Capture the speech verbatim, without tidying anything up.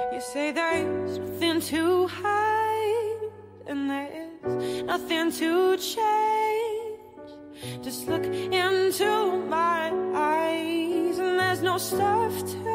You say there's nothing to hide, and there's nothing to change. Just look into my eyes, and there's no stuff to